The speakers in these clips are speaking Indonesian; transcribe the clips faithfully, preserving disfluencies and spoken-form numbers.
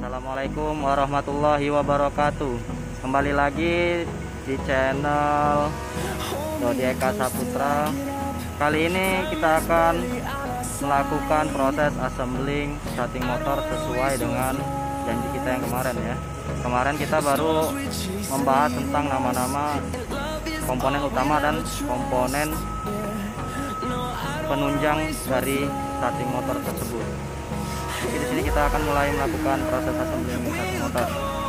Assalamualaikum warahmatullahi wabarakatuh. Kembali lagi di channel Dodi Eka Saputra. Kali ini kita akan melakukan proses assembling starting motor sesuai dengan janji kita yang kemarin ya. Kemarin kita baru membahas tentang nama-nama komponen utama dan komponen penunjang dari starting motor tersebut. Jadi di sini kita akan mulai melakukan proses assembling starting motor.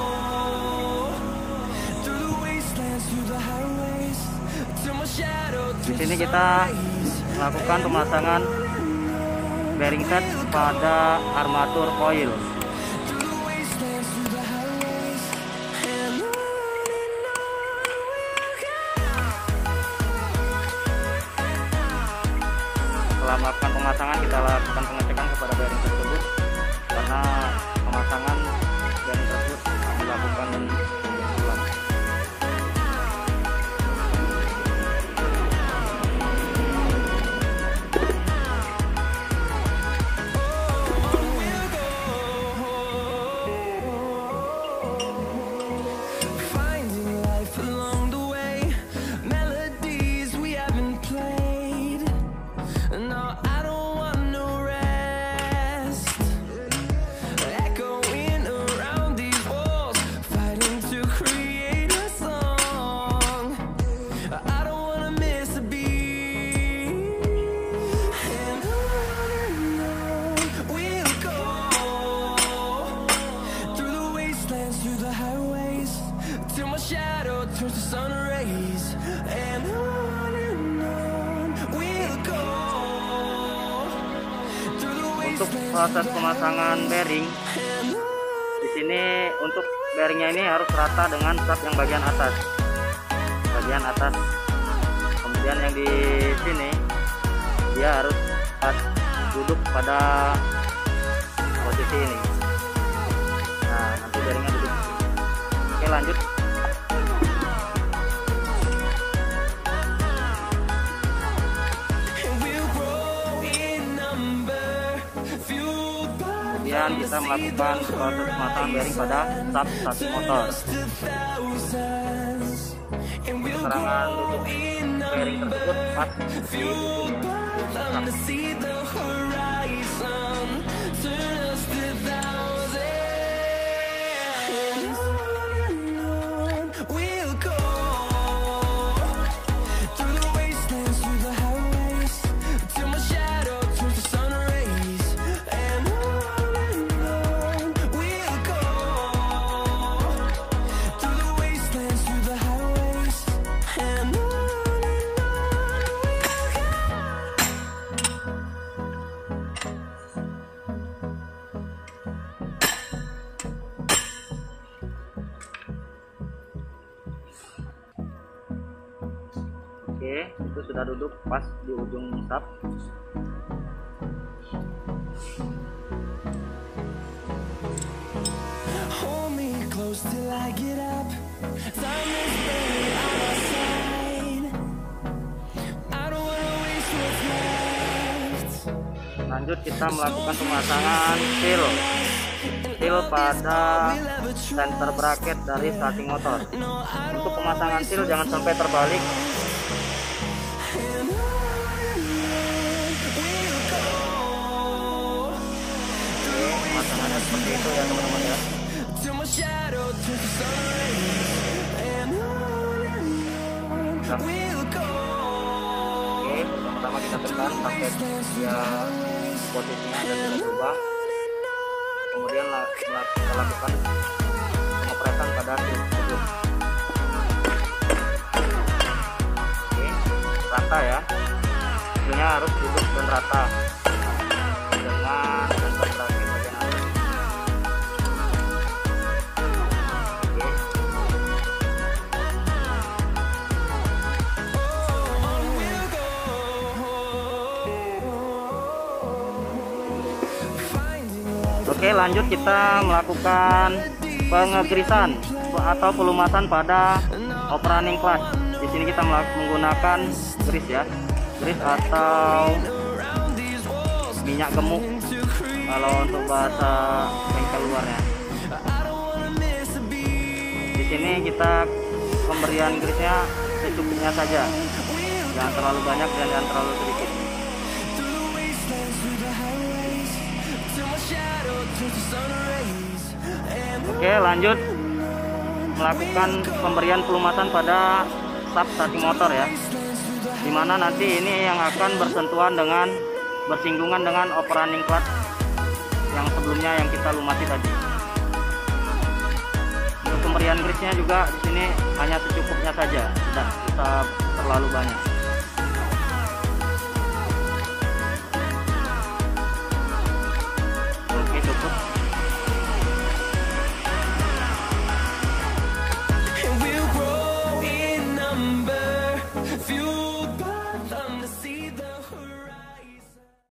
Di sini kita melakukan pemasangan bearing set pada armatur coil. Setelah melakukan pemasangan, kita lakukan pengecekan kepada bearing tersebut karena pemasangan bearing tersebut dilakukan dan ulang. Untuk proses pemasangan bearing, di sini untuk bearingnya ini harus rata dengan shaft yang bagian atas, bagian atas. Kemudian yang di sini dia harus pas duduk pada posisi ini. Nah, nanti bearingnya duduk. Oke, lanjut. Kemudian kita melakukan proses pemasangan bearing pada shaft starting motor. Keterangan duduk bearing tersebut pas di Oke, itu sudah duduk pas di ujung shaft. Lanjut kita melakukan pemasangan seal seal pada center bracket dari starting motor. Untuk pemasangan seal jangan sampai terbalik. Pemasangannya seperti itu ya teman-teman ya. Oke, pertama kita tekan sampai dia posisinya dan tidak berubah. Kemudian kita lakukan pengepresan pada seal tersebut. Oke, rata ya. Sealnya harus duduk dan rata dengan center bracket bagian atas. Oke, lanjut kita melakukan pengegrisan atau pelumasan pada operating clutch. Di sini kita menggunakan grease ya, grease atau minyak gemuk kalau untuk bahasa bengkel luarnya. Di sini kita pemberian grease-nya secukupnya saja, jangan terlalu banyak dan jangan terlalu sedikit. Oke, lanjut melakukan pemberian pelumasan pada sub starting motor ya, dimana nanti ini yang akan bersentuhan dengan bersinggungan dengan operating clutch yang sebelumnya yang kita lumasi tadi. Untuk pemberian grease-nya juga di sini hanya secukupnya saja, tidak usah terlalu banyak.